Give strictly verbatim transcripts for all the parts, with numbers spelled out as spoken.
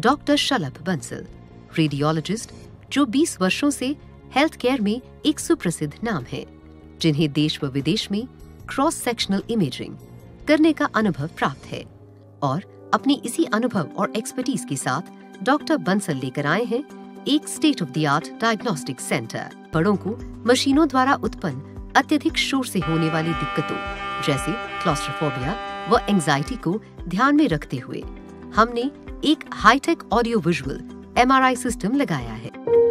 Doctor शलभ Bansal, radiologist जो बीस वर्षों से हेल्थ केयर में एक सुप्रसिद्ध नाम है, जिन्हें देश व विदेश में क्रॉस सेक्शनल इमेजिंग करने का अनुभव प्राप्त है। और अपनी इसी अनुभव और एक्सपर्टीज के साथ डॉक्टर बंसल लेकर आए हैं एक state of the art diagnostic centre. बड़ों को मशीनों द्वारा उत्पन्न अत्यधिक शोर से होने वाली दिक्कतों जैसे क्लॉस्ट्रोफोबिया व एंजाइटी को ध्यान में रखते हुए हमने एक हाईटेक ऑडियो विजुअल एम आर आई सिस्टम लगाया है।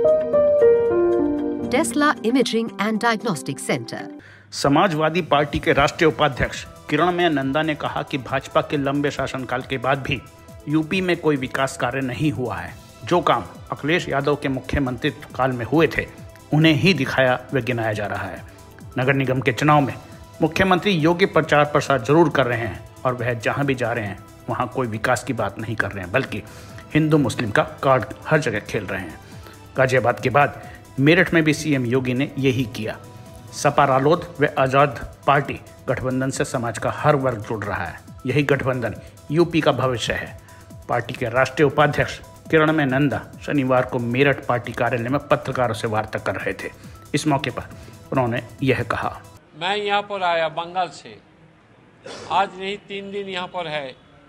Tesla imaging and diagnostic centre. Samajwadi Party के राष्ट्रीय उपाध्यक्ष किरणमय नंदा ने कहा कि भाजपा के लंबे शासनकाल के बाद भी यूपी में कोई विकास कार्य नहीं हुआ है। जो काम अखिलेश यादव के मुख्यमंत्री काल में हुए थे उन्हें ही दिखाया व गिनाया जा रहा है। नगर निगम के चुनाव में मुख्यमंत्री योग्य प्रचार प्रसार जरूर कर रहे हैं और वह जहां भी जा रहे हैं वहां कोई विकास की बात नहीं कर रहे हैं, बल्कि हिंदू मुस्लिम का कार्ड हर जगह खेल रहे हैं। गाजियाबाद के बाद मेरठ में भी सीएम योगी ने यही किया। सपा रालोद व आज़ाद पार्टी गठबंधन से समाज का हर वर्ग जुड़ रहा है। यही गठबंधन यूपी का भविष्य है। पार्टी के राष्ट्रीय उपाध्यक्ष किरणमय नंदा शनिवार को मेरठ पार्टी कार्यालय में पत्रकारों से वार्ता कर रहे थे। इस मौके पर उन्होंने यह कहा, मैं यहाँ पर आया बंगाल से, आज नहीं तीन दिन यहाँ पर है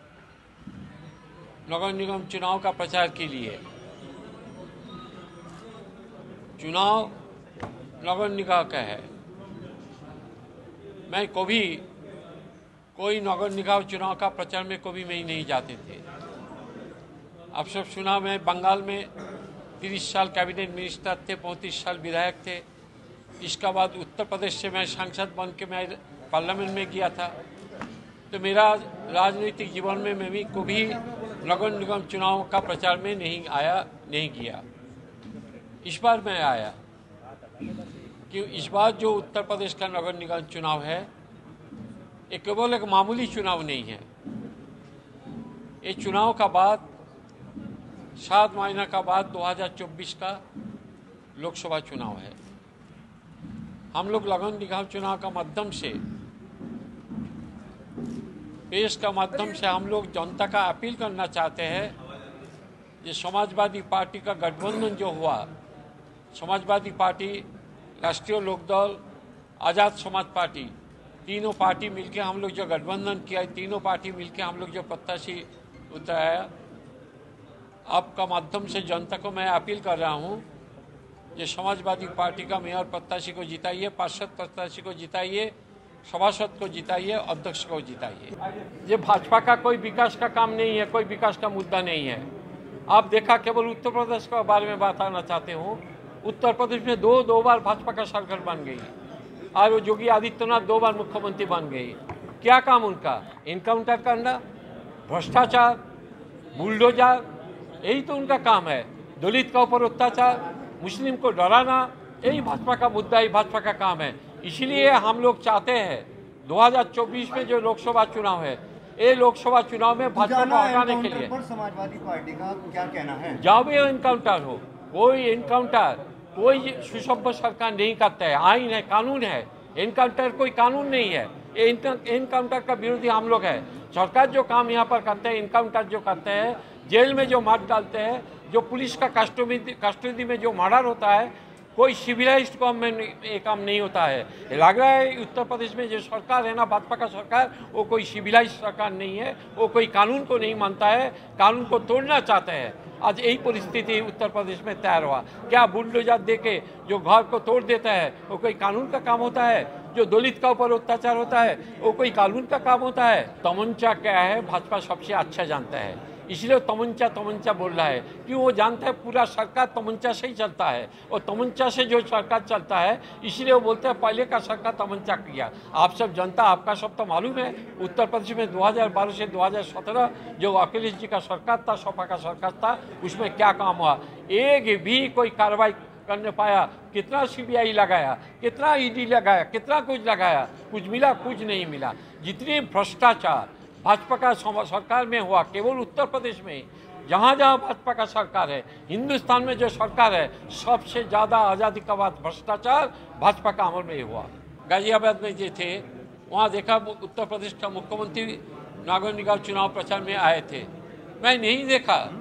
नगर निगम चुनाव का प्रचार के लिए। चुनाव नगर निगम का है। मैं कभी कोई नगर निगम चुनाव का प्रचार में कभी में ही नहीं जाते थे। आप सब सुना, मैं बंगाल में तीस साल कैबिनेट मिनिस्टर थे, पैंतीस साल विधायक थे। इसका बाद उत्तर प्रदेश से मैं सांसद बन के मैं पार्लियामेंट में गया था। तो मेरा राजनीतिक जीवन में मैं भी कभी नगर निगम चुनाव का प्रचार में नहीं आया, नहीं किया। इस बार मैं आया कि इस बार जो उत्तर प्रदेश का नगर निगम चुनाव है ये केवल एक मामूली चुनाव नहीं है। ये चुनाव का बाद सात महीना का बाद दो हज़ार चौबीस का लोकसभा चुनाव है। हम लोग नगर निगम चुनाव का माध्यम से, पेश का माध्यम से हम लोग जनता का अपील करना चाहते हैं। ये समाजवादी पार्टी का गठबंधन जो हुआ, समाजवादी पार्टी, राष्ट्रीय लोकदल, आज़ाद समाज पार्टी, तीनों पार्टी मिलके हम लोग जो गठबंधन किया, तीनों पार्टी मिलके हम लोग जो प्रत्याशी उतारा, आपका माध्यम से जनता को मैं अपील कर रहा हूँ, ये समाजवादी पार्टी का मेयर प्रत्याशी को जिताइए, पार्षद प्रत्याशी को जिताइए, सभासद को जिताइए, अध्यक्ष को जिताइए। ये भाजपा का कोई विकास का काम नहीं है, कोई विकास का मुद्दा नहीं है। आप देखा, केवल उत्तर प्रदेश के बारे में बताना चाहते हूँ। उत्तर प्रदेश में दो दो बार भाजपा का सरकार बन गई और वो योगी आदित्यनाथ दो बार मुख्यमंत्री बन गई। क्या काम उनका? इनकाउंटर करना, भ्रष्टाचार, बुलडोजर, यही तो उनका काम है। दलित का ऊपर अत्याचार, मुस्लिम को डराना, यही भाजपा का मुद्दा, ही भाजपा का काम है। इसीलिए हम लोग चाहते हैं दो हज़ार चौबीस में जो लोकसभा चुनाव है, ये लोकसभा चुनाव में भाजपा को हटाने के लिए समाजवादी पार्टी का क्या कहना है? जब भी इनकाउंटर हो, कोई इनकाउंटर कोई सुसभ्य सरकार नहीं करता है। आईन है, कानून है, इनकाउंटर कोई कानून नहीं है। ये इनकाउंटर का विरोधी हम लोग है। सरकार जो काम यहाँ पर करते हैं, इनकाउंटर जो करते हैं, जेल में जो मार डालते हैं, जो पुलिस का कस्टडी कस्टडी में जो मर्डर होता है, कोई सिविलाइज्ड काम में ये काम नहीं होता है। लग रहा है उत्तर प्रदेश में जो सरकार है ना, भाजपा का सरकार, वो कोई सिविलाइज्ड सरकार नहीं है, वो कोई कानून को नहीं मानता है, कानून को तोड़ना चाहते हैं। आज यही परिस्थिति उत्तर प्रदेश में तैयार हुआ। क्या बुलडोजर देके जो घर को तोड़ देता है वो कोई कानून का काम होता है? जो दलित का ऊपर अत्याचार होता है वो कोई कानून का काम होता है? तमंचा क्या है भाजपा सबसे अच्छा जानता है, इसलिए तमंचा तमंचा बोल रहा है कि वो जानता है पूरा सरकार तमंचा से ही चलता है और तमंचा से जो सरकार चलता है, इसलिए वो बोलते हैं पहले का सरकार तमंचा किया। आप सब जनता, आपका सब तो मालूम है उत्तर प्रदेश में दो हज़ार बारह से दो हज़ार सत्रह जो अखिलेश जी का सरकार था, सपा का सरकार था, उसमें क्या काम हुआ? एक भी कोई कार्रवाई करने पाया? कितना सीबीआई लगाया, कितना ईडी लगाया, कितना कुछ लगाया, कुछ मिला? कुछ नहीं मिला। जितनी भ्रष्टाचार भाजपा का सरकार में हुआ, केवल उत्तर प्रदेश में, जहाँ जहाँ भाजपा का सरकार है, हिंदुस्तान में जो सरकार है, सबसे ज़्यादा आज़ादी का बाद भ्रष्टाचार भाजपा का अमल में हुआ। गाजियाबाद में जो थे वहाँ देखा उत्तर प्रदेश का मुख्यमंत्री नगर निगम चुनाव प्रचार में आए थे, मैं नहीं देखा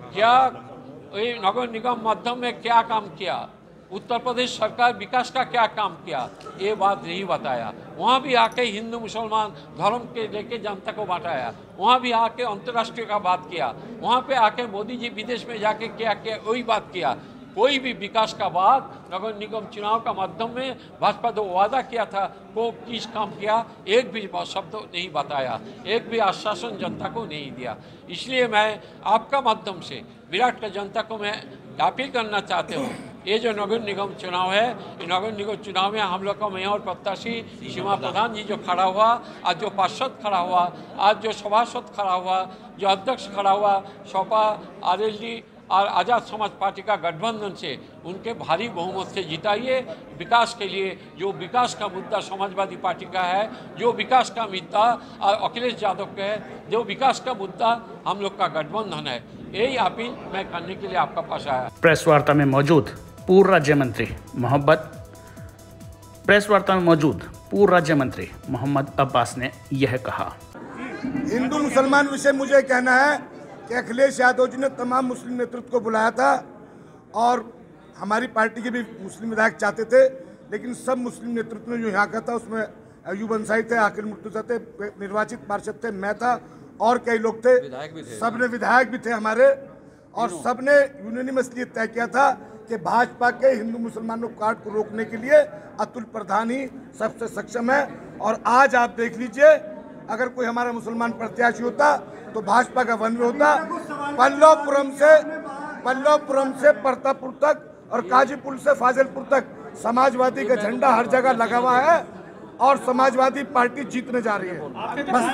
क्या ये नगर निगम मध्यम में क्या काम किया, उत्तर प्रदेश सरकार विकास का क्या काम किया, ये बात नहीं बताया। वहाँ भी आके हिंदू मुसलमान धर्म के लेके जनता को बांटाया, वहाँ भी आके अंतर्राष्ट्रीय का बात किया, वहाँ पे आके मोदी जी विदेश में जाके क्या किया वही बात किया। कोई भी विकास का बात नगर निगम चुनाव का माध्यम में भाजपा जो वादा किया था वो किस काम किया, एक भी शब्द नहीं बताया, एक भी आश्वासन जनता को नहीं दिया। इसलिए मैं आपका माध्यम से विराट का जनता को मैं अपील करना चाहते हूँ, ये जो नगर निगम चुनाव है, ये नगर निगम चुनाव में हम लोग का मेयर प्रत्याशी सीमा प्रधान जी जो खड़ा हुआ, आज जो पार्षद खड़ा हुआ, आज जो सभासद खड़ा हुआ, जो अध्यक्ष खड़ा हुआ, सपा आर एल डी और आज़ाद समाज पार्टी का गठबंधन से उनके भारी बहुमत से जिताइए। विकास के लिए जो विकास का मुद्दा समाजवादी पार्टी का है, जो विकास का मुद्दा अखिलेश यादव का है, जो विकास का मुद्दा हम लोग का गठबंधन है, यही अपील मैं करने के लिए आपका पास आया। प्रेस वार्ता में मौजूद पूर्व राज्य मंत्री मोहम्मद प्रेस वार्ता में मौजूद पूर्व राज्य मंत्री मोहम्मद अब्बास ने यह कहा। हिंदू मुसलमान विषय मुझे कहना है कि अखिलेश यादव जी ने तमाम मुस्लिम नेतृत्व को बुलाया था और हमारी पार्टी के भी मुस्लिम विधायक चाहते थे, लेकिन सब मुस्लिम नेतृत्व में जो यहाँ का था उसमें अयूब अंसारी थे, आकिल मुर्तजा थे, निर्वाचित पार्षद थे, मैं था और कई लोग थे, सब ने विधायक भी थे हमारे, और सब ने यूनानिमसली तय किया था कि भाजपा के हिंदू मुसलमानों काट को रोकने के लिए अतुल प्रधान ही सबसे सक्षम है। और आज आप देख लीजिए, अगर कोई हमारा मुसलमान प्रत्याशी होता तो भाजपा का वन में होता। पल्लवपुरम से पल्लवपुरम से परतापुर तक और काजीपुर से फाजिलपुर तक समाजवादी का झंडा हर जगह लगा हुआ है और समाजवादी पार्टी जीतने जा रही है। बस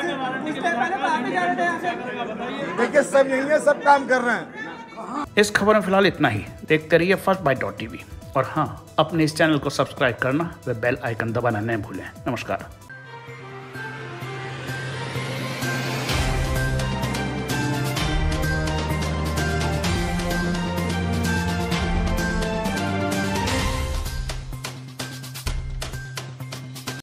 देखिए, सब यही है, सब काम कर रहे हैं। इस खबर में फिलहाल इतना ही। देखते रहिए फर्स्ट बाइट डॉट टीवी और हाँ, अपने इस चैनल को सब्सक्राइब करना व बेल आइकन दबाना न भूलें। नमस्कार।